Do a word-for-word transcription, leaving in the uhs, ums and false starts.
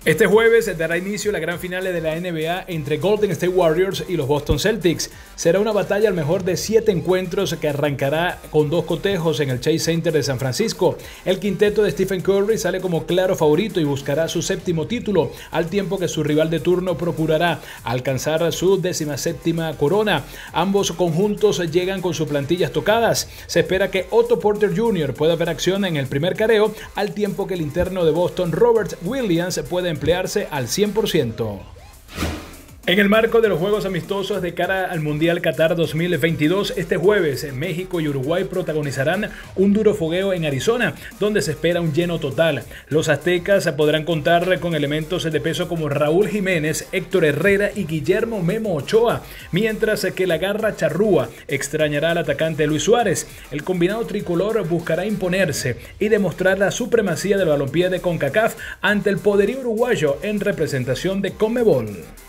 Este jueves dará inicio la gran final de la N B A entre Golden State Warriors y los Boston Celtics. Será una batalla al mejor de siete encuentros que arrancará con dos cotejos en el Chase Center de San Francisco. El quinteto de Stephen Curry sale como claro favorito y buscará su séptimo título, al tiempo que su rival de turno procurará alcanzar su décima séptima corona. Ambos conjuntos llegan con sus plantillas tocadas. Se espera que Otto Porter junior pueda ver acción en el primer careo, al tiempo que el interno de Boston, Robert Williams, puede emplearse al cien por ciento. En el marco de los Juegos Amistosos de cara al Mundial Qatar dos mil veintidós, este jueves México y Uruguay protagonizarán un duro fogueo en Arizona, donde se espera un lleno total. Los aztecas podrán contar con elementos de peso como Raúl Jiménez, Héctor Herrera y Guillermo Memo Ochoa, mientras que la garra charrúa extrañará al atacante Luis Suárez. El combinado tricolor buscará imponerse y demostrar la supremacía del balompié de CONCACAF ante el poderío uruguayo en representación de CONMEBOL.